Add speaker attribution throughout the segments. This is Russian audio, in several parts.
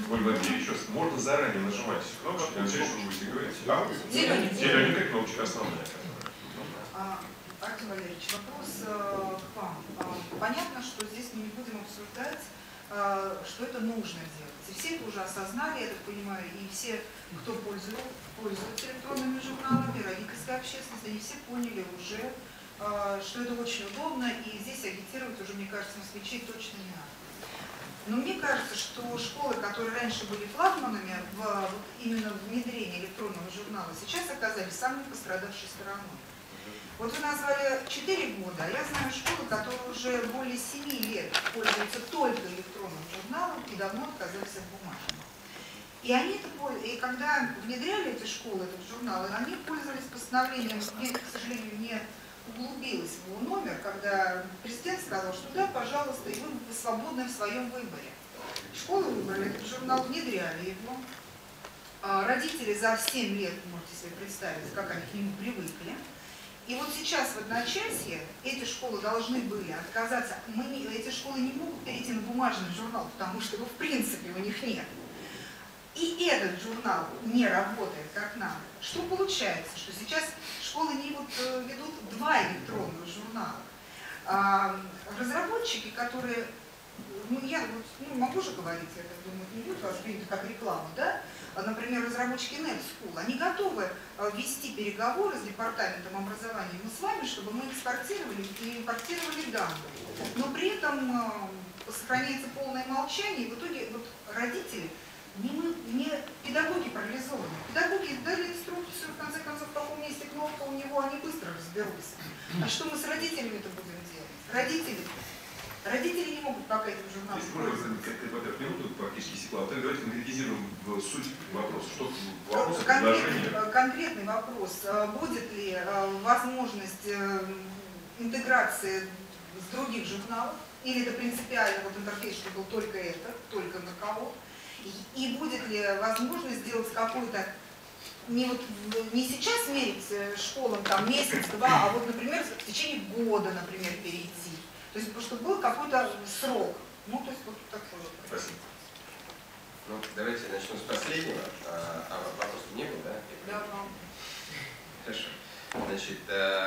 Speaker 1: Ольга Владимировна, еще раз, можно заранее нажимать кнопочку, начать, что вы будете говорить?
Speaker 2: Зелененькая
Speaker 1: кнопочка основная.
Speaker 2: Артем Валерьевич, вопрос к вам. Понятно, что здесь мы не будем обсуждать, что это нужно делать. И все это уже осознали, я так понимаю, и все, кто пользуется электронными журналами, родительская общественность, они все поняли уже, что это очень удобно, и здесь агитировать уже, мне кажется, москвичей точно не надо. Но мне кажется, что школы, которые раньше были флагманами именно внедрения электронного журнала, сейчас оказались самой пострадавшей стороной. Вот вы назвали 4 года, а я знаю школы, которые уже более 7 лет пользуются только электронным журналом и давно отказались от бумажного. И когда внедряли эти школы, этот журнал, они пользовались постановлением, я, к сожалению, не углубилась в его номер, когда президент сказал, что да, пожалуйста, и вы свободны в своем выборе. Школы выбрали этот журнал, внедряли его. Родители за 7 лет, можете себе представить, как они к нему привыкли. И вот сейчас в одночасье эти школы должны были отказаться. Эти школы не могут перейти на бумажный журнал, потому что его в принципе у них нет. И этот журнал не работает как надо. Что получается? Что сейчас школы не ведут 2 электронных журнала. Разработчики, которые, я могу же говорить, я так думаю, не будет воспринято как реклама, да? Например, разработчики NetSchool, они готовы вести переговоры с департаментом образования с вами, чтобы мы экспортировали и импортировали данные. Но при этом сохраняется полное молчание, и в итоге родители, не педагоги парализованы. Педагоги дали инструкцию, в конце концов, в каком месте кнопка у него, они быстро разберутся. А что мы с родителями-то будем делать? Родители не могут пока этим журналом пользоваться.
Speaker 1: Во-первых, минуту практически секла. Вот давайте конкретизируем суть вопроса. Что вопрос, предложение?
Speaker 2: Конкретный вопрос. Будет ли возможность интеграции с других журналов? Или это принципиально интерфейс, что был только это, только на кого? И будет ли возможность сделать какой-то, не сейчас мерить школам месяц-два, а например, в течение года, например, перейти? То есть, чтобы был какой-то срок. То есть, вот такой вот.
Speaker 1: Спасибо.
Speaker 3: Давайте начнем с последнего. Вопросов не было, да?
Speaker 2: Да.
Speaker 3: Хорошо. Значит,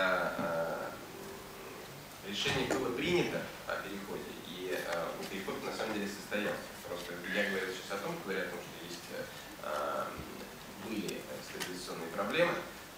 Speaker 3: решение было принято о переходе, и переход на самом деле состоялся. Просто я говорю сейчас о том, что есть были стабилизационные проблемы,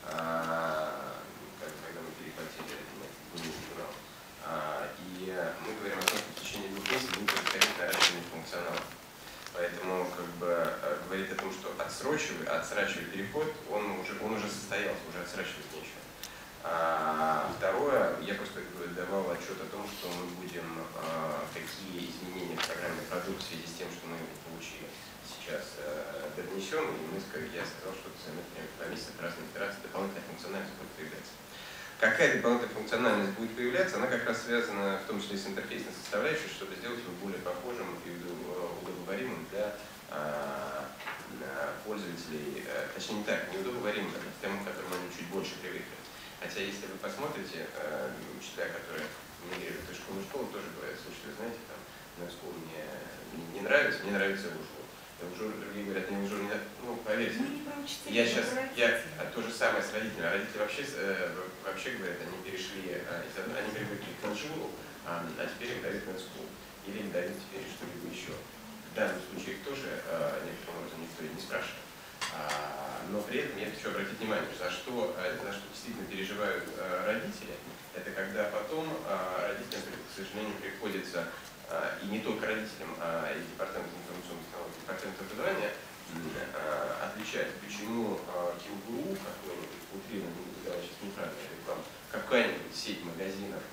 Speaker 3: когда мы перехватили журнал. И мы говорим о том, что в течение 2 месяцев будет происходить наращивание функционала. Поэтому говорить о том, что отсрачивать переход, он уже состоялся, уже отсрачивать нечего. Второе, я просто давал отчет о том, что мы будем, какие изменения в программной продукции в связи с тем, что мы получили сейчас донесем, и я сказал, что это займет 2 месяца, разные операции, дополнительная функциональность будет появляться. Какая дополнительная функциональность будет появляться, она как раз связана в том числе с интерфейсной составляющей, чтобы сделать его более похожим и удобоваримым для пользователей, точнее не так, неудобоваримым, а тем, к которым они чуть больше привыкли. Хотя если вы посмотрите, учителя, которые мигрируют из школы в школу, тоже говорят, слушайте, вы знаете, на школу мне не нравится, мне нравится ужур. Другие говорят, мне ужур не нравится. Поверьте, то же самое с родителями. Родители вообще говорят, они привыкли к ужуру, а теперь им дают NetSchool. Или им дают теперь что-либо еще. В данном случае их тоже некоторым образом никто не спрашивает. Но при этом я хочу обратить внимание, за что действительно переживают родители, это когда потом родителям, к сожалению, приходится, и не только родителям, а и департаменту информационных технологий, департаменту образования, отвечать, почему КИУГУ, какой-нибудь, утрированно, не буду давать сейчас неправильную рекламу, какая-нибудь сеть магазинов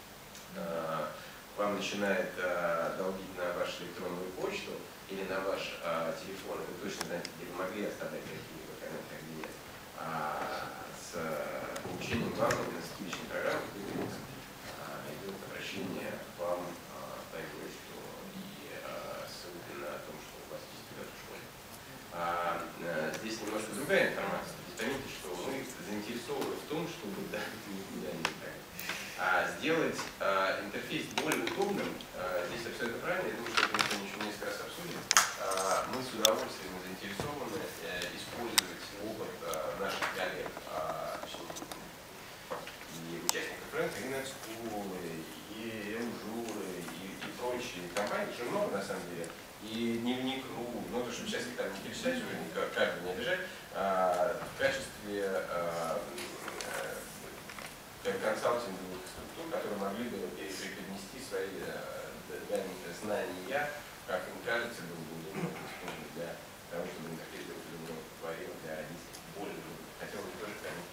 Speaker 3: вам начинает долбить на вашу электронную почту или на ваш телефон, вы точно знаете, где вы могли оставлять какие-либо комменты, где нет. С получением вам на скидочной программе идет обращение к вам по почту и ссылка на том, что у вас есть ребята в школе. Здесь немножко другая информация. Здесь поймите, что мы заинтересованы в том, чтобы никуда не так. Сделать интерфейс более удобным, здесь абсолютно правильно, я думаю, что это мы еще несколько раз обсудим, мы с удовольствием уже много на самом деле. И дневник.ру, ну то, чтобы сейчас их там не перечислять, уже каждый не обижать, в качестве консалтинговых структур, которые могли бы преподнести свои знания, как им кажется, было бы удобно использовать для того, чтобы интерфейс был удобно творил для родителей. Более удобно. Хотел бы тоже хранить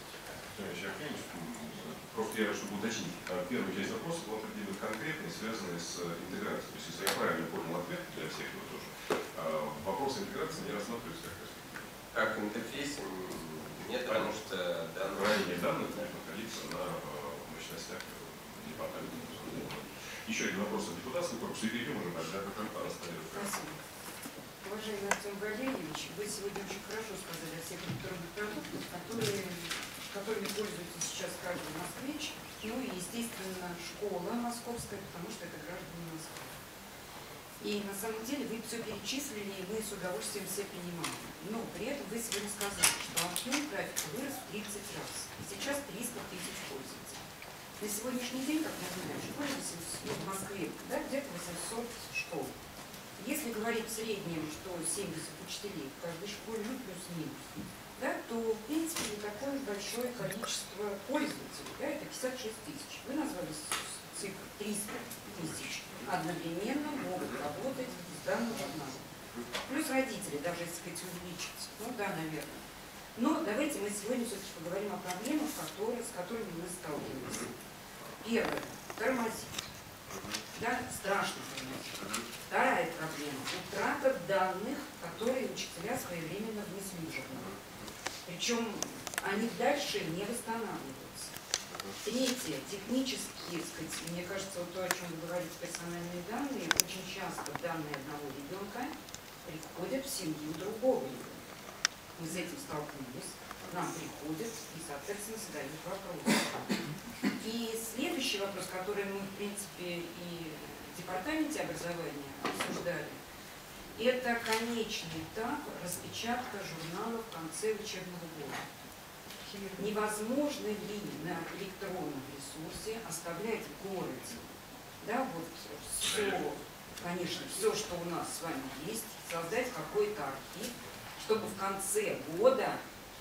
Speaker 1: Просто я, чтобы уточнить, первая часть вопроса была определенно конкретной, связанной с интеграцией. То есть, если я правильно понял ответ для всех, кто тоже, вопрос интеграции не рассматривается как перспектива.
Speaker 3: как интерфейс нет, потому что
Speaker 1: хранение данных будет находиться на мощностях департамента. Еще один вопрос от депутатского корпуса, и перейдем уже тогда к расставлению.
Speaker 4: Спасибо. Уважаемый Артем Валерьевич, вы сегодня очень хорошо сказали о всех электронных продуктах, которыми пользуется сейчас каждый москвич, ну и, естественно, школа московская, потому что это граждане Москвы. И на самом деле вы все перечислили, и мы с удовольствием все понимаем. Но при этом вы сегодня сказали, что объем трафика вырос в 30 раз. И сейчас 300 тысяч пользователей. На сегодняшний день, как мы знаем, в школе в Москве где-то 800 школ. Если говорить в среднем, что 70 учителей в каждой школе, ну плюс-минус, да, то в принципе не такое большое количество пользователей, да, это 56 тысяч. Вы назвали цифру 300 тысяч. Одновременно могут работать с данным журналом. Плюс родители, даже если сказать, увеличить. Ну да, наверное. Но давайте мы сегодня все-таки поговорим о проблемах, с которыми мы сталкиваемся. Первое. Тормозит. Да, страшно тормозит. Вторая проблема. Утрата данных, которые учителя своевременно внесли в журнал. Причем они дальше не восстанавливаются. Третье. Технические, сказать, мне кажется, вот то, о чем вы говорите, персональные данные, очень часто данные одного ребенка приходят в семью другого ребенка. Мы с этим столкнулись, к нам приходят и, соответственно, задают вопросы. И следующий вопрос, который мы, в принципе, и в департаменте образования обсуждали, это конечный этап распечатка журнала в конце учебного года. Невозможно ли на электронном ресурсе оставлять в городе, да, вот все, конечно, все, что у нас с вами есть, создать какой-то архив, чтобы в конце года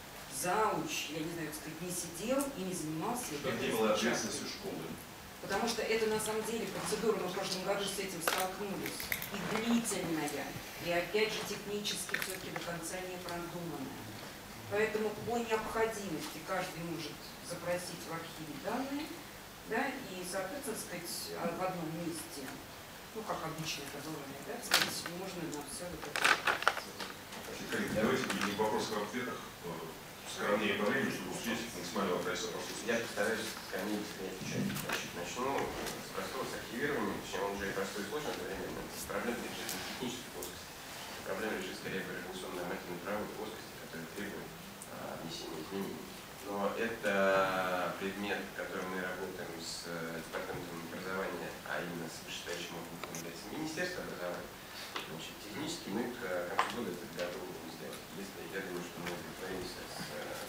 Speaker 4: зауч, я не знаю, как сказать, не сидел и не занимался
Speaker 1: этой распечаткой. Не было ответственности школы.
Speaker 4: Потому что это на самом деле процедура, мы в прошлом году с этим столкнулись, и длительная, и опять же технически все-таки до конца не продуманная. Поэтому по необходимости каждый может запросить в архиве данные, да, и, соответственно, сказать, в одном месте, ну, как обычно это бывает, да, сказать, можно на все вот это.
Speaker 1: Коллеги, давайте перейдем к вопросам и ответах. Скромнее по времени, чтобы успеть максимального количества вопросов.
Speaker 3: Я постараюсь скорее отвечать. Значит, начну с простого, с архивирования, точнее, он уже и простой и сложный одновременно. Проблема лежит не в технической плоскости. Проблема лежит скорее в организационной нормативной правовой плоскости, которая требует внесения изменений. Но это предмет, в котором мы работаем с департаментом образования, а именно с вышестоящим органом является Министерство образования. Значит, технически мы к концу года это готовы будем сделать. Если я думаю, что мы договоримся с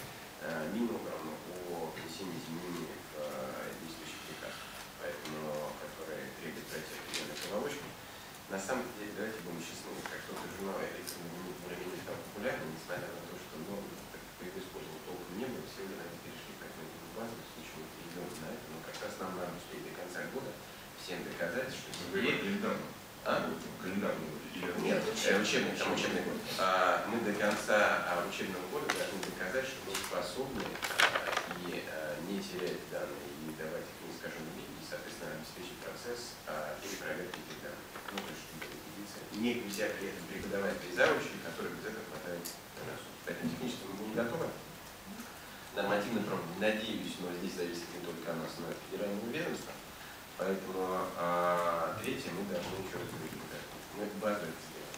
Speaker 3: Минобром о внесении изменений в действующий приказ, поэтому, который требует пройти определенную проволочку. На самом деле, давайте будем честны, как только журнал электронный более-менее стал популярным, несмотря на то, что по его использованию толком не было, все уже, наверное, перешли к этому базу, в случае мы перейдем на это, но как раз нам надо успеть до конца года всем доказать, что теперь...
Speaker 1: Календарный год.
Speaker 3: Нет, учебный год. Мы до конца учебного года должны доказать, что мы способны и не терять данные, и давать их в неискаженном виде, и, соответственно, обеспечить процесс перепроверки этих данных. Ну, то есть, чтобы убедиться, не взять при этом преподавателей и заучей, которые без этого хватает на нас. Поэтому технически мы не готовы. Нормативно, правда, надеюсь, но здесь зависит не только от нас, но и от федерального ведомства. Поэтому третье мы должны еще раз говорить. Мы эту базу это сделаем.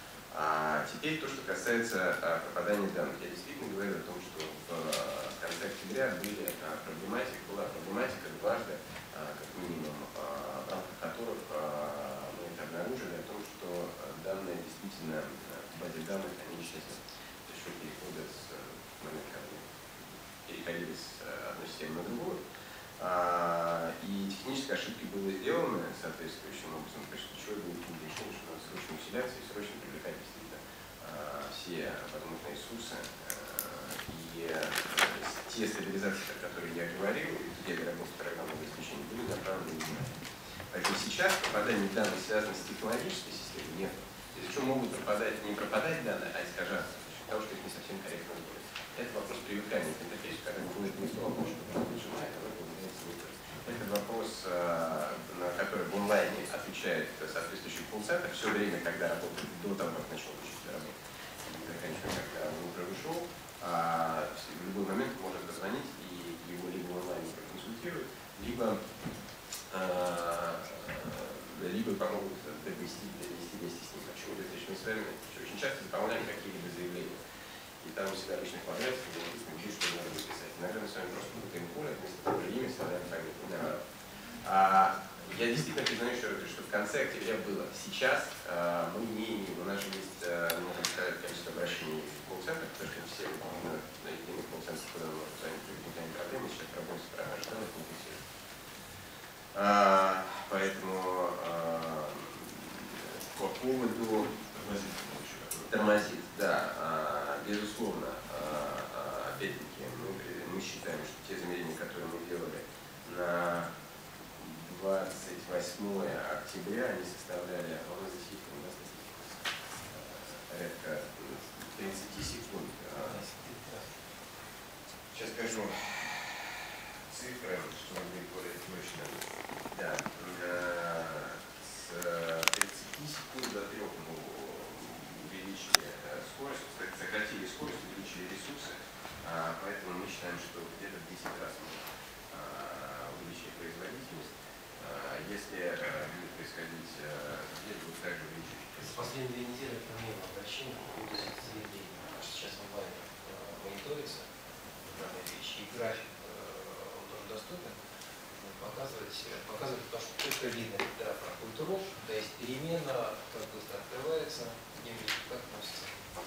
Speaker 3: Теперь то, что касается попадания данных. Я действительно говорю о том, что в конце октября была проблематика дважды, как минимум, в рамках которых мы это обнаружили, о том, что данные действительно в базе данных они исчезли за счет перехода с момента, когда переходили с одной системы на другую. И технически технической ошибки было сделано соответствующим образом, после чего был решение, что надо срочно усиляться и срочно привлекать действительно все возможные ресурсы. И те стабилизации, о которых я говорил, где работа программного обеспечения, были направлены внимание. Поэтому сейчас попадание данных связано с технологической системой нет. Причем могут не пропадать данные, а искажаться, потому что их не совсем корректно вводят. Это вопрос привыкания к интерфейсу, когда будет не то, что нажимает, а появляется не то. Это вопрос, на который в онлайне отвечает соответствующий колл-центр все время, когда работает до того, как начал учиться работать. И заканчивая, когда он уже ушел, в любой момент может позвонить и его либо онлайне проконсультируют, либо помогут довести вместе с ним. Почему мы с вами очень часто заполняем какие-либо заявления. И там у себя обычно квадратик, где написано, где что надо написать. Иногда мы с вами просто путаем поле, вместо того же имя вставляем фамилию. Я действительно признаю еще раз, что в конце октября было. Сейчас мы не имеем, у нас же есть, можно сказать, количество обращений в колл-центр, потому что все на единых колл-центрах, куда мы можем звонить, никаких проблем, сейчас работаем с программой, что нас интересует. Поэтому по поводу тормозит, да, безусловно, опять-таки мы считаем, что те измерения, которые мы делали на 28 октября, они составляли, у нас здесь есть порядка 30 секунд. Сейчас скажу цифры, чтобы быть более точно. Да, с 30 секунд до 3 мы увеличили скорость, сократили скорость, увеличили ресурсы, поэтому мы считаем, что где-то в 10 раз мы увеличили производительность. Если будет происходить здесь, будет также увеличить.
Speaker 5: За последние 2 недели это не было обращений по поводу заявлений, потому что сейчас онлайн мониторится данная вещь, и график он тоже доступен. Показывать, потому что только видно, когда проходит урок, то есть перемена, как быстро открывается, дневник, как относится.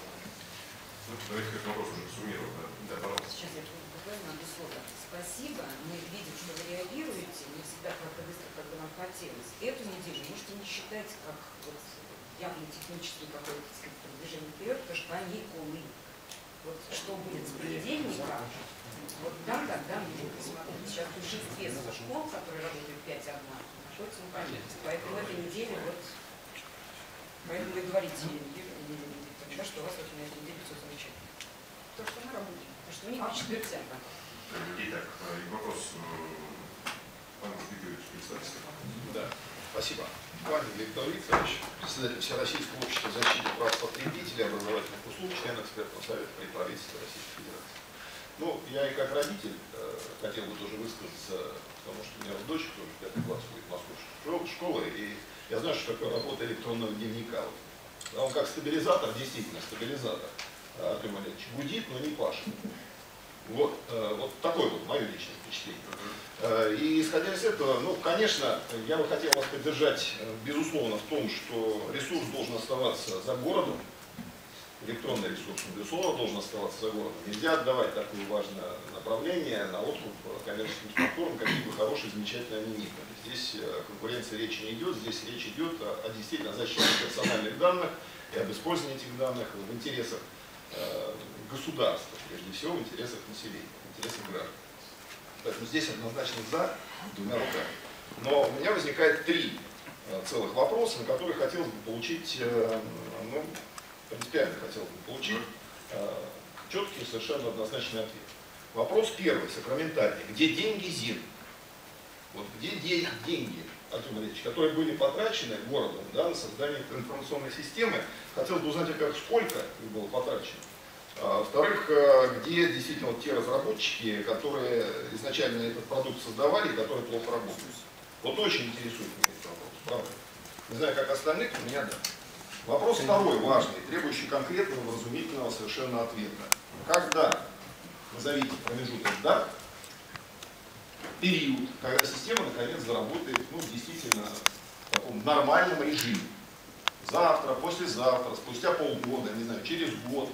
Speaker 1: Давайте как вопрос уже суммировать. Да, пожалуйста.
Speaker 4: Сейчас я буквально одно слово. Спасибо. Мы видим, что вы реагируете, не всегда так быстро, как бы нам хотелось. Эту неделю можете не считать как вот явно технический какой-то, так сказать, продвижение вперед, потому что каникулы. Вот что будет с понедельника, вот там тогда мы будем посмотреть. Сейчас в большинстве школ, которые работают 5-1, находятся на каникулах. Поэтому этой неделе вот, поэтому вы говорите, тогда, что у вас вот на этой неделе все замечательно. То, что на работе. Потому что у них четвертяка.
Speaker 1: Итак, вопрос, Павел Викторович, представитель.
Speaker 6: Да, спасибо. Павел Викторович, председатель Всероссийского общества защиты прав потребителей, образовательных услуг, член экспертного совета при правительстве Российской Федерации. Ну, я и как родитель хотел бы тоже высказаться, потому что у меня дочь тоже 5 класс ходит в московскую школу, и я знаю, что такое работа электронного дневника. Он как стабилизатор, действительно стабилизатор, Артем Олегович, гудит, но не пашет. Вот такое вот мое личное впечатление. И исходя из этого, ну, конечно, я бы хотел вас поддержать, безусловно, в том, что ресурс должен оставаться за городом, электронный ресурс, безусловно, должен оставаться за городом. Нельзя отдавать такое важное направление на откуп коммерческим структурам, какие бы хорошие, замечательные они ни были. Здесь конкуренции речи не идет, здесь речь идет о действительно защите персональных данных и об использовании этих данных в интересах государства, прежде всего в интересах населения, в интересах граждан. Поэтому здесь однозначно за, 2 руками. Но у меня возникает 3 целых вопроса, на которые хотелось бы получить, ну, принципиально хотелось бы получить четкий, совершенно однозначный ответ. Вопрос первый, сакраментальный. Где деньги ЗИН? Вот где деньги, Артем Ильич, которые были потрачены городом, да, на создание информационной системы? Хотелось бы узнать, во-первых, сколько их было потрачено. Во-вторых, где действительно вот те разработчики, которые изначально этот продукт создавали и которые плохо работают. Вот очень интересует меня этот вопрос, правда. Не знаю, как остальных, но меня да. Вопрос второй, важный, требующий конкретного, вразумительного совершенно ответа. Когда, назовите промежуток дат, период, когда система наконец заработает, ну, действительно в таком нормальном режиме. Завтра, послезавтра, спустя полгода, не знаю, через год,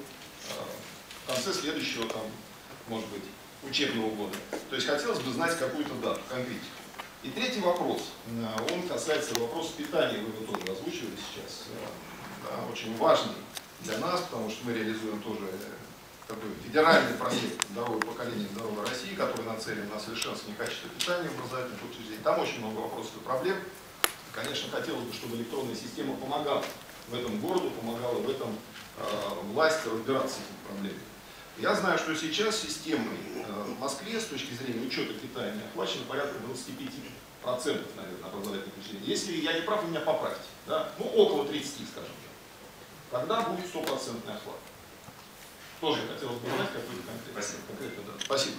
Speaker 6: в конце следующего, там, может быть, учебного года. То есть хотелось бы знать какую-то дату, конкретику. И третий вопрос, он касается вопроса питания, вы его тоже озвучивали сейчас, да, очень важный для нас, потому что мы реализуем тоже такой федеральный проект «Здоровое поколение, здоровой России», который нацелен на совершенствование качества питания в образовательных учреждениях. Там очень много вопросов и проблем. Конечно, хотелось бы, чтобы электронная система помогала в этом городу, помогала в этом власти разбираться с этими проблемами. Я знаю, что сейчас системой в Москве с точки зрения учета питания охвачено порядка 25%, наверное, образовательных учреждений. Если я не прав, вы меня поправьте. Да? Ну, около 30, скажем так. Когда будет 100% охват? Тоже хотелось бы знать какой-то конкретный да. Спасибо.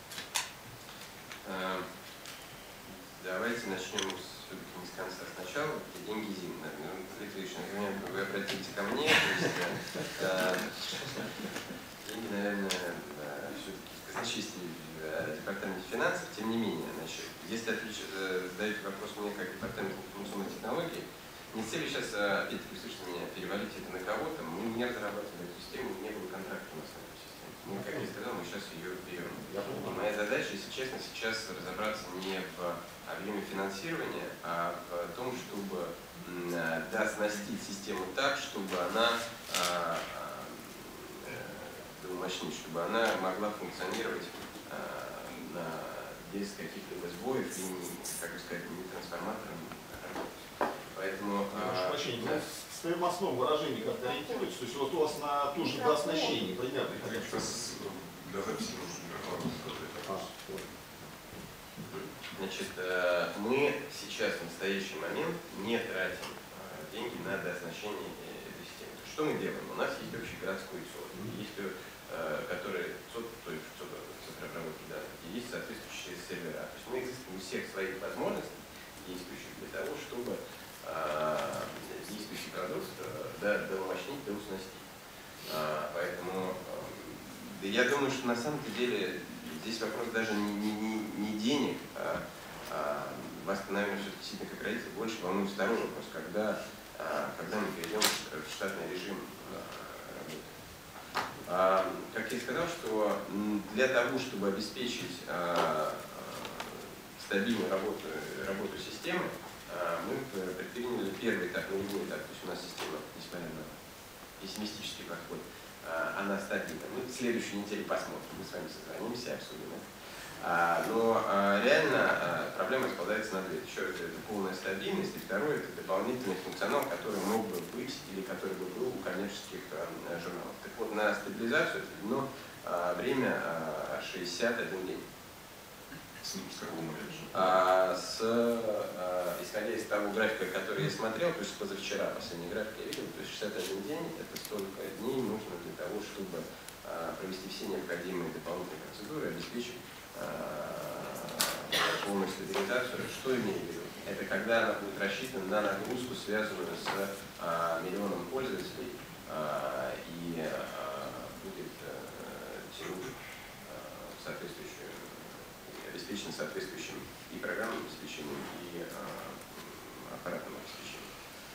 Speaker 3: Давайте начнем все-таки не с конца. Сначала деньги ЗИН. Например, вы обратите ко мне. Деньги, наверное, все-таки в казначействе департамента финансов, тем не менее, значит, если задаете вопрос мне как департамент информационной технологии, не с целью сейчас, опять-таки, услышите меня, перевалить это на кого-то, мы не разрабатывали эту систему, не было контракта у нас на эту систему. Мы, как я сказал, мы сейчас ее берем. И моя задача, если честно, сейчас разобраться не в объеме финансирования, а в том, чтобы дооснастить систему так, чтобы она мощнее, чтобы она могла функционировать без каких-либо сбоев и, как бы сказать, не трансформатором. Поэтому...
Speaker 6: В своем основном выражении как-то ориентируется, то есть вот у вас на ту же дооснащение примерно.
Speaker 1: Для записи нужно.
Speaker 3: Значит, мы сейчас в настоящий момент не тратим деньги на дооснащение этой системы. Что мы делаем? У нас есть общегородской ЦОД, есть, который ЦОД, то есть центробработки данных, и есть соответствующие сервера. То есть мы изыскиваем всех своих возможностей, действующих для того, чтобы действующий продукт домощнить, доуснастить. Поэтому я думаю, что на самом-то деле здесь вопрос даже не денег, вас, наверное, все-таки сильно как родитель больше волнует второй вопрос, когда мы перейдем в штатный режим работы. Как я сказал, что для того, чтобы обеспечить стабильную работу системы, мы предприняли первый этап, нулевой этап, то есть у нас система, несмотря на пессимистический подход, она стабильна. Мы в следующей неделе посмотрим, мы с вами созвонимся, обсудим это. Но реально проблема распадается на две. Еще это полная стабильность, и второе это дополнительный функционал, который мог бы быть или который бы был у коммерческих журналов. Так вот, на стабилизацию отведено время 61 день.
Speaker 1: С какого момента?
Speaker 3: Исходя из того графика, который я смотрел, то есть позавчера, последний график я видел, то есть 61 день, это столько дней нужно для того, чтобы провести все необходимые дополнительные процедуры, обеспечить полную стабилизацию. Что имею в виду? Это когда она будет рассчитана на нагрузку, связанную с миллионом пользователей, и будет тянуть соответствующую, обеспечена соответствующим и программным обеспечением, и аппаратным обеспечением.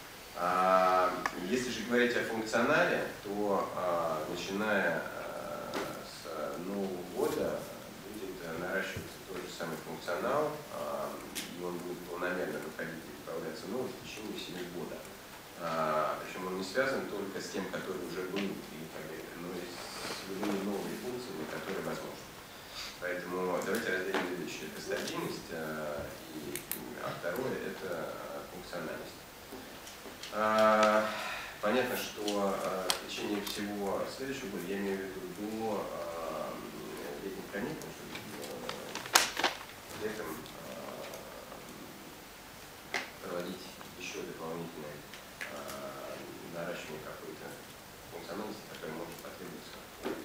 Speaker 3: Если же говорить о функционале, то начиная с нового года будет наращиваться тот же самый функционал, и он будет планомерно выходить и добавляться новый в течение всего года. Причем он не связан только с тем, который уже был, но и с любыми новыми функциями, которые возможны. Поэтому давайте разделим следующее. Это стабильность, а второе – это функциональность. Понятно, что в течение всего следующего года, я имею в виду до летних каникул, летом проводить еще дополнительное наращивание какой-то функциональности, которая может потребоваться.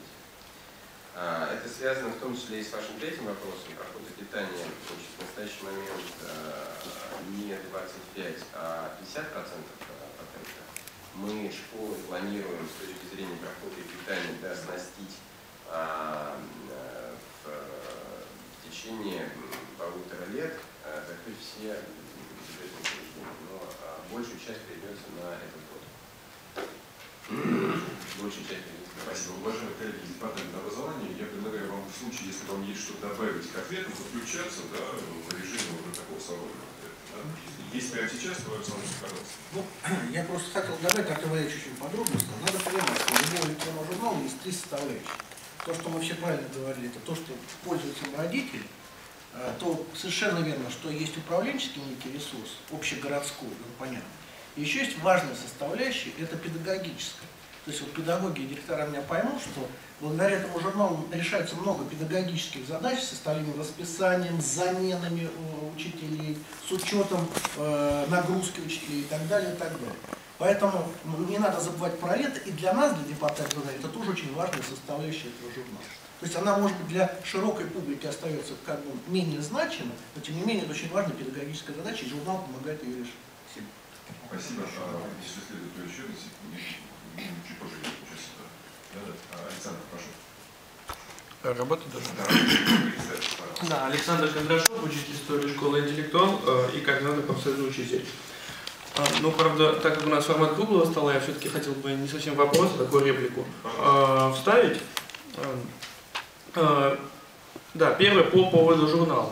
Speaker 3: Это связано в том числе и с вашим третьим вопросом про питания. В настоящий момент не 25, а 50% покрыто. Мы школы планируем с точки зрения прохода питания дооснастить в течение 1,5 лет, закрыть все бюджетные учреждения. Но большую часть придется на этот год. Большую часть придется на
Speaker 1: Спасибо. Уважаемые коллеги из департамента образования, я предлагаю вам в случае, если вам есть что добавить к ответу, подключаться, да, в режиме уже такого свободного ответа. Да? Если прямо сейчас, то Александр, пожалуйста.
Speaker 7: Ну, я просто хотел добавить, Артем Валерьевич очень подробно сказал. Надо понимать, что у любого электронного журнала есть три составляющие. То, что мы все правильно говорили, это то, что пользуется им родитель, то совершенно верно, что есть управленческий некий ресурс, общегородской, ну, понятно. И еще есть важная составляющая, это педагогическая. То есть вот педагоги и директора меня поймут, что благодаря этому журналу решается много педагогических задач с составлением расписанием, с заменами учителей, с учетом нагрузки учителей и так далее, и так далее. Поэтому не надо забывать про это, и для нас, для департамента, это тоже очень важная составляющая этого журнала. То есть она, может быть, для широкой публики остается как бы менее значимой, но тем не менее это очень важная педагогическая задача, и журнал помогает ее решить.
Speaker 1: Спасибо. Если следует, то еще чуть позже часа. Александр, прошу.
Speaker 8: Работа даже? Да, Александр Кондрашов, учитель истории школы «Интеллектуал» и координатор профсоюза учителей. Ну, правда, так как у нас формат круглого стола, я все-таки хотел бы не совсем вопрос, а такую реплику вставить. Да, первое по поводу журнала.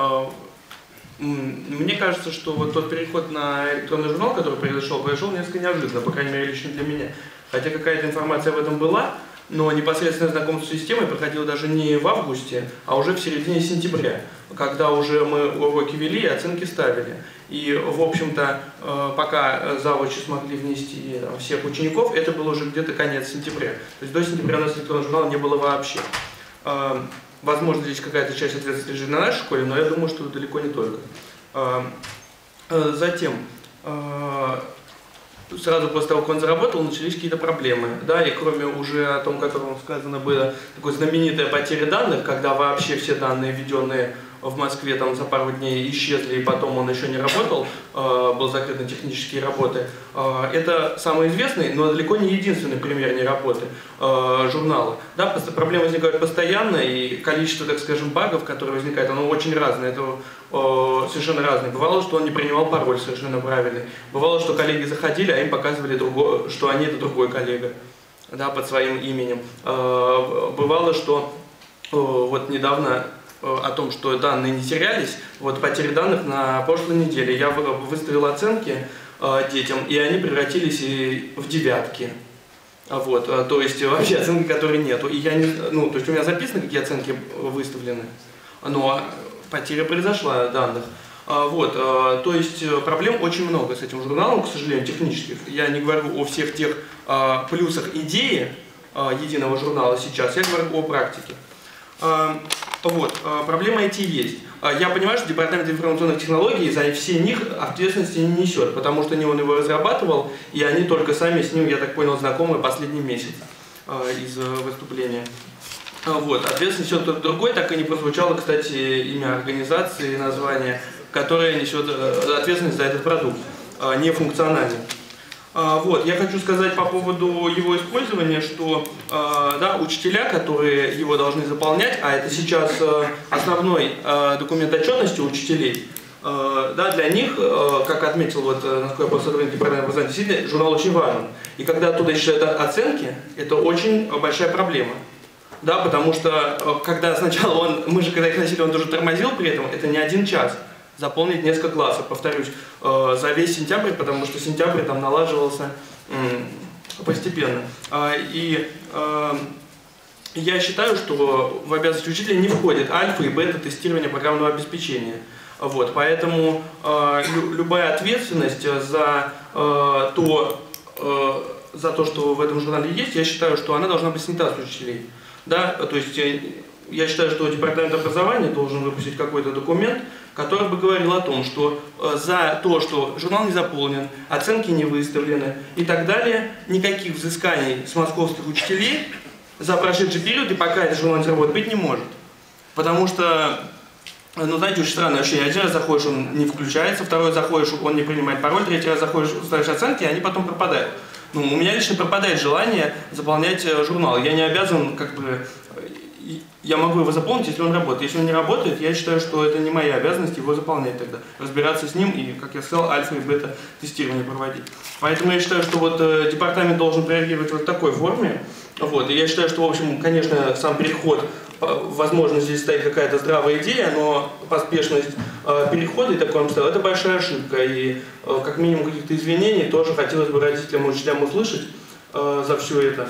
Speaker 8: Мне кажется, что вот тот переход на электронный журнал, который произошел несколько неожиданно, по крайней мере, лично для меня. Хотя какая-то информация об этом была, но непосредственное знакомство с системой проходило даже не в августе, а уже в середине сентября, когда уже мы уроки вели и оценки ставили. И, в общем-то, пока завучи смогли внести всех учеников, это было уже где-то конец сентября. То есть до сентября у нас электронного журнала не было вообще. Возможно, здесь какая-то часть ответственности лежит на нашей школе, но я думаю, что далеко не только. Затем, сразу после того, как он заработал, начались какие-то проблемы. Да, и кроме уже о том, котором сказано было, такой знаменитой потери данных, когда вообще все данные, введенные в Москве там за пару дней, исчезли, и потом он еще не работал, был закрыт на технические работы. Это самый известный, но далеко не единственный пример неработы журнала. Да, проблемы возникают постоянно, и количество, так скажем, багов, которые возникают, оно очень разное, это совершенно разное. Бывало, что он не принимал пароль совершенно правильный. Бывало, что коллеги заходили, а им показывали, что они это другой коллега, да, под своим именем. Бывало, что вот недавно о том, что данные не терялись, вот потери данных на прошлой неделе. Я выставил оценки детям, и они превратились в девятки. Вот, то есть вообще оценки, которые нету. И я не, ну, то есть у меня записано, какие оценки выставлены, но потеря произошла данных. Вот, то есть проблем очень много с этим журналом, к сожалению, технических. Я не говорю о всех тех плюсах идеи единого журнала сейчас, я говорю о практике. Вот, проблема эти есть. Я понимаю, что департамент информационных технологий за все них ответственности не несет, потому что не он его разрабатывал, и они только сами с ним, я так понял, знакомы последний месяц из выступления. Вот, ответственность несет кто-то другой, так и не прозвучало, кстати, имя организации, название, которое несет ответственность за этот продукт, нефункциональный. Вот, я хочу сказать по поводу его использования, что да, учителя, которые его должны заполнять, а это сейчас основной документ отчетности учителей, да, для них, как отметил, вот, насколько я был сотрудник департамента образования, действительно, журнал очень важен. И когда оттуда исчезают оценки, это очень большая проблема. Да, потому что когда сначала мы же когда их носили, он тоже тормозил при этом, это не 1 час. Заполнить несколько классов, повторюсь, за весь сентябрь, потому что сентябрь там налаживался постепенно. И я считаю, что в обязанности учителя не входит альфа и бета тестирование программного обеспечения. Вот, поэтому любая ответственность за то, что в этом журнале есть, я считаю, что она должна быть снята с учителей. Да? То есть я считаю, что департамент образования должен выпустить какой-то документ, который бы говорил о том, что за то, что журнал не заполнен, оценки не выставлены и так далее, никаких взысканий с московских учителей за прошедший период и пока этот журнал не заработает быть не может. Потому что, ну знаете, очень странное ощущение. 1 раз заходишь, он не включается, 2 раз заходишь, он не принимает пароль, 3 раз заходишь, ставишь оценки, и они потом пропадают. Ну, у меня лично пропадает желание заполнять журнал. Я не обязан, как бы, я могу его заполнить, если он работает. Если он не работает, я считаю, что это не моя обязанность его заполнять тогда. Разбираться с ним и, как я сказал, альфа и бета тестирование проводить. Поэтому я считаю, что вот департамент должен реагировать вот в такой форме. Вот. И я считаю, что, в общем, конечно, сам переход, возможно, здесь стоит какая-то здравая идея, но поспешность перехода и такой обстоятельства, это большая ошибка. И как минимум каких-то извинений тоже хотелось бы родителям и учителям услышать за все это.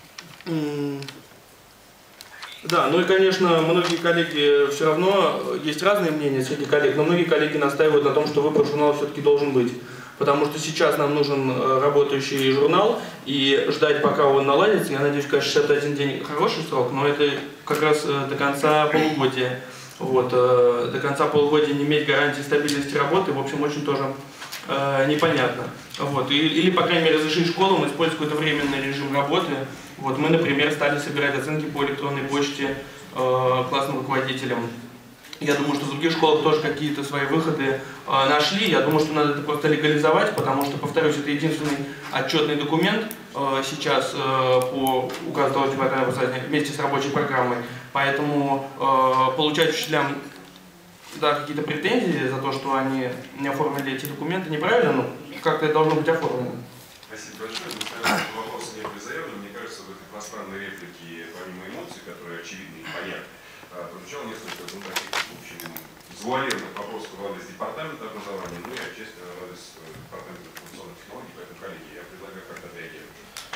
Speaker 8: Да, ну и, конечно, многие коллеги, все равно есть разные мнения среди коллег, но многие коллеги настаивают на том, что выбор журнала все-таки должен быть. Потому что сейчас нам нужен работающий журнал, и ждать, пока он наладится, я надеюсь, конечно, 61 день хороший срок, но это как раз до конца полугодия. Вот, до конца полугодия не иметь гарантии стабильности работы, в общем, очень тоже непонятно. Вот, или, по крайней мере, разрешить школам использовать какой-то временный режим работы. Вот, мы, например, стали собирать оценки по электронной почте классным руководителям. Я думаю, что в других школах тоже какие-то свои выходы нашли. Я думаю, что надо это просто легализовать, потому что, повторюсь, это единственный отчетный документ сейчас по указу департамента образования вместе с рабочей программой. Поэтому получать учителям какие-то претензии за то, что они не оформили эти документы неправильно, но как-то это должно быть оформлено.
Speaker 1: Спасибо большое. Несмотря на то, что вопросы не были заявлены, мне кажется, в этой пространной реплике, помимо эмоций, которые очевидны и понятны, прозвучало несколько таких, в общем, завуалированных вопросов в адрес департамента образования, ну и отчасти в адрес департамента информационных технологий, поэтому, коллеги, я предлагаю как-то реагировать.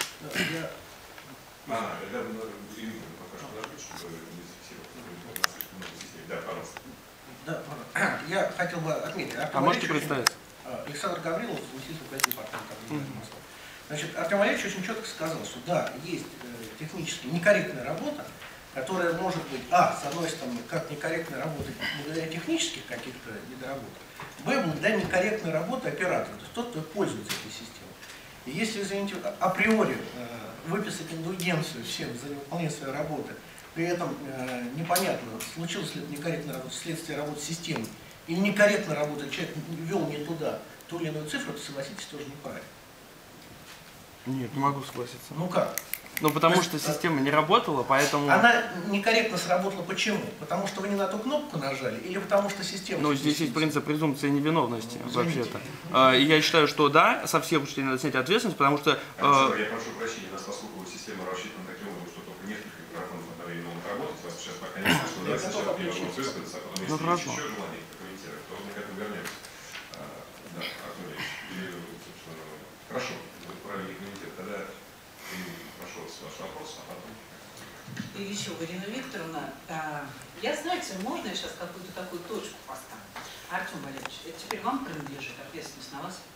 Speaker 1: Пока что подождите, чтобы не зафиксировать. Да, пожалуйста.
Speaker 7: Да, я хотел бы отметить.
Speaker 8: Можете представить?
Speaker 7: Александр Гаврилов, заместитель руководителя департамента образования Москвы. Значит, Артем Валерьевич очень четко сказал, что да, есть технически некорректная работа, которая может быть, с одной стороны, как некорректно работать благодаря технических каких-то недоработок, благодаря некорректной работе оператора, то есть тот, кто пользуется этой системой. И если, извините, априори выписать индульгенцию всем за невыполнение своей работы, при этом непонятно, случилась ли это некорректная работа вследствие работы системы, или некорректно работает, человек ввел не туда ту или иную цифру, то, согласитесь, тоже неправильно.
Speaker 8: Нет, не могу согласиться.
Speaker 7: Ну как?
Speaker 8: Ну, потому что система не работала, поэтому...
Speaker 7: Она некорректно сработала почему? Потому что вы не на ту кнопку нажали или потому что система...
Speaker 8: Ну, здесь есть принцип презумпции невиновности, вообще-то. И я считаю, что да, со всех учителей надо снять ответственность, потому что...
Speaker 1: Я прошу прощения, у нас, поскольку система рассчитана таким образом, что только несколько микрофонов одновременно могут работать, вас сейчас пока не слышно, но я сначала даю возможность высказаться, а потом, если есть еще желание прокомментировать, то мы к этому вернемся. Да, Артем Ильич, хорошо, вы правильно комментировать, тогда прошу вас ваш вопрос, а потом...
Speaker 9: И еще, Ирина Викторовна, я, знаете, можно я сейчас какую-то такую точку поставлю? Артем Валерьевич, это теперь вам принадлежит ответственность на вас?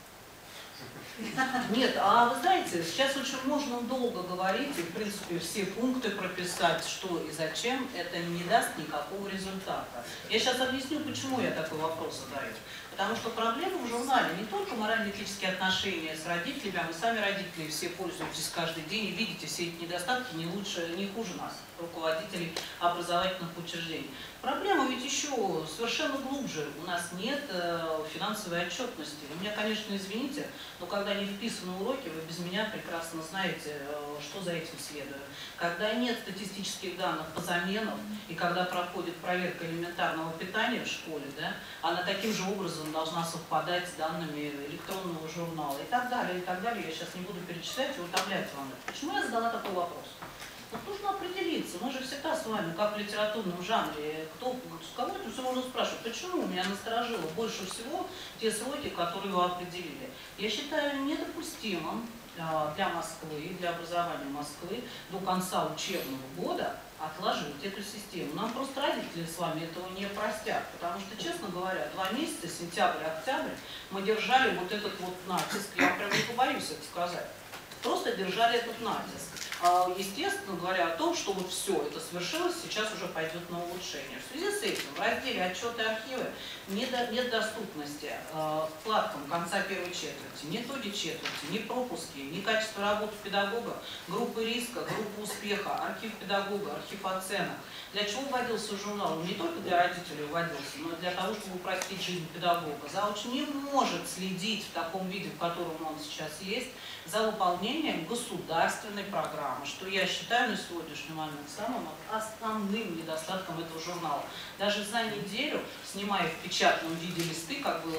Speaker 9: Нет, а вы знаете, сейчас очень можно долго говорить и, в принципе, все пункты прописать, что и зачем, это не даст никакого результата. Я сейчас объясню, почему я такой вопрос задаю. Потому что проблема в журнале не только морально-этические отношения с родителями, а вы сами родители все пользуетесь каждый день и видите все эти недостатки не лучше, не хуже нас, руководителей образовательных учреждений. Проблема ведь еще совершенно глубже. У нас нет финансовой отчетности. Вы меня, конечно, извините, но когда не вписаны уроки, вы без меня прекрасно знаете, что за этим следует. Когда нет статистических данных по заменам, и когда проходит проверка элементарного питания в школе, да, она таким же образом должна совпадать с данными электронного журнала и так далее, и так далее. Я сейчас не буду перечислять и утомлять вам. Почему я задала такой вопрос? Вот нужно определиться, мы же всегда с вами, как в литературном жанре, с кого это все можно спрашивать, почему меня насторожило больше всего те сроки, которые вы определили. Я считаю недопустимым для Москвы, для образования Москвы до конца учебного года отложить эту систему. Нам просто родители с вами этого не простят, потому что, честно говоря, 2 месяца, сентябрь-октябрь, мы держали вот этот вот натиск, я прям не побоюсь это сказать, просто держали этот натиск. Естественно, говоря о том, что вот все это свершилось, сейчас уже пойдет на улучшение. В связи с этим в разделе «Отчеты и архивы» нет доступности вкладкам конца первой четверти, ни итоги четверти, ни пропуски, ни качество работы педагога, группы риска, группы успеха, архив педагога, архив оценок. Для чего вводился журнал? Он не только для родителей вводился, но и для того, чтобы упростить жизнь педагога. Зауч не может следить в таком виде, в котором он сейчас есть, за выполнением государственной программы, что я считаю на сегодняшний момент самым основным недостатком этого журнала. Даже за неделю, снимая в печатном виде листы, как было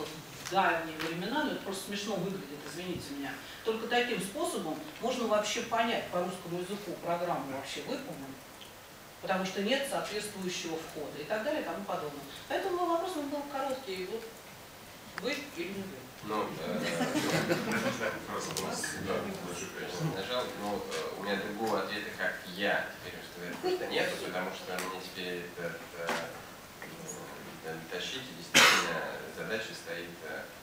Speaker 9: давние времена, но это просто смешно выглядит, извините меня. Только таким способом можно вообще понять по русскому языку программу вообще выполнена, потому что нет соответствующего входа и так далее и тому подобное. Поэтому мой вопрос был короткий. Вот вы или не вы?
Speaker 3: Ну, нажал, но у меня другого ответа, как я теперь сказать, просто нету, потому что мне теперь тащить, и действительно задача стоит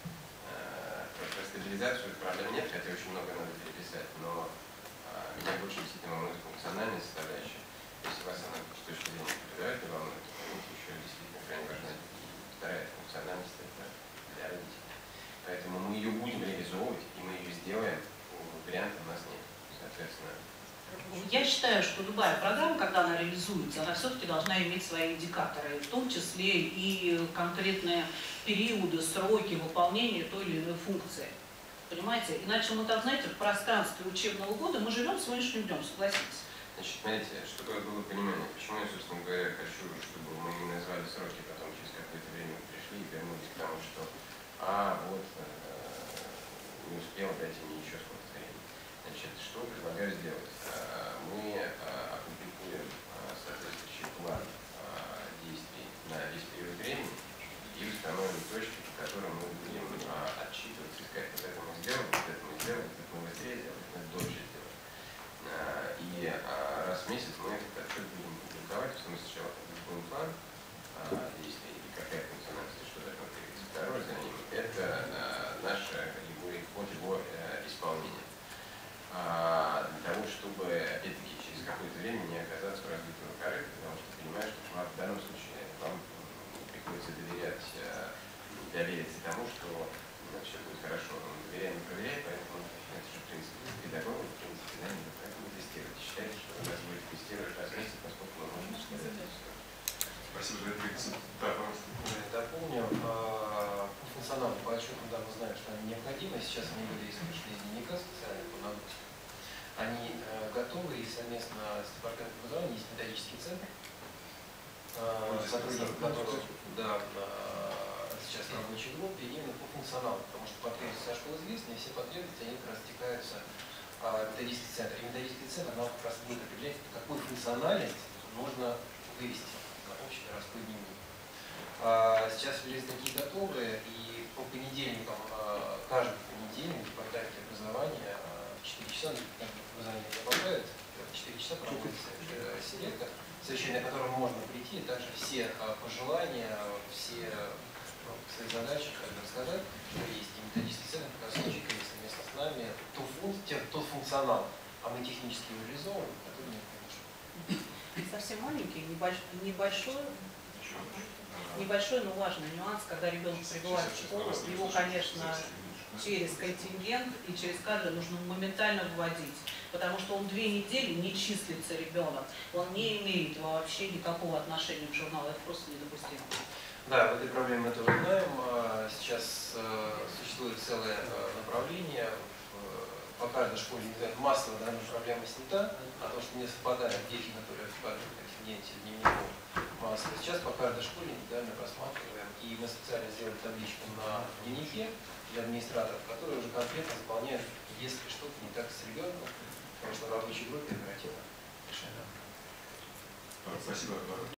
Speaker 3: про стабилизацию проблем нет, хотя очень много надо переписать, но меня больше действительно волнует функциональная составляющая. Если вас она с точки зрения преподавателя волнует, то еще действительно крайне важна вторая функциональность для родителей. Поэтому мы ее будем реализовывать, и мы ее сделаем, вариантов у нас нет. Соответственно,
Speaker 9: я считаю, что любая программа, когда она реализуется, она все-таки должна иметь свои индикаторы, в том числе и конкретные периоды, сроки выполнения той или иной функции. Понимаете? Иначе мы так, знаете, в пространстве учебного года мы живем сегодняшним днем, согласитесь.
Speaker 3: значит, смотрите, чтобы было понимание, почему я, собственно говоря, хочу, чтобы мы не назвали сроки, потом через какое-то время пришли и вернулись к тому, что вот не успел, дайте мне еще сколько времени. Значит, что предлагаю сделать? Мы опубликуем соответствующий план действий на весь период времени и установим точки, по которым мы будем отчитываться, искать, вот это мы сделали, вот это мы сделали, вот это мы быстрее сделали, вот это дольше сделали. И раз в месяц мы этот отчет будем публиковать, в смысле сначала публикуем план действий и какая функциональность, что должно появиться. Второе за ним – это наше его исполнение. Для того, чтобы, опять-таки, через какое-то время не оказаться в разбитом корыте, потому что понимаешь, что в данном случае вам приходится довериться тому, что все будет хорошо. Доверяй, не проверяй, поэтому это же, в принципе, педагог, в принципе, да, не поэтому тестировать. Считайте, что у нас будет тестировать раз в месяц, насколько мы можем сказать.
Speaker 1: Спасибо за это. Да, пожалуйста.
Speaker 5: Дополню. По функционалу, по отчетам, да, мы знаем, что они необходимы. Сейчас они были исключены из дневника специально по нагрузке. Они готовы, и совместно с департаментом образования есть методический центр, сотрудников которых сейчас на рабочей группе именно по функционалу, потому что потребности со школы известны, и все потребности, они как раз стекаются в методический центр. И методический центр нам как раз будет определять, какую функциональность нужно вывести на общий городской дневник. Сейчас релизы такие готовые, и по понедельникам, каждый понедельник в департаменте образования в 4 часа, образование не добавляет, в 4 часа проводится селектор, совещание, на котором можно прийти, и также все пожелания, все свои задачи рассказать, что есть и методический центр, как раз чекает совместно с нами тот функционал, а мы технически его реализовываем, который необходим.
Speaker 9: Совсем маленький, небольшой, но важный нюанс, когда ребенок прибывает в школу, его, конечно, через контингент и через кадры нужно моментально вводить, потому что он 2 недели не числится ребенок, он не имеет вообще никакого отношения к журналу, это просто недопустимо.
Speaker 5: Да, в этой проблеме мы тоже знаем. Сейчас существует целое направление. По каждой школе массово данная проблема снята, а то, что не совпадают дети, которые в контингенте дневников массово. Сейчас по каждой школе индивидуально просматриваем. И мы специально сделали табличку на дневнике для администраторов, которые уже конкретно заполняют, если что-то не так с ребенком, потому что в рабочей группе оперативно решаем.
Speaker 1: Спасибо.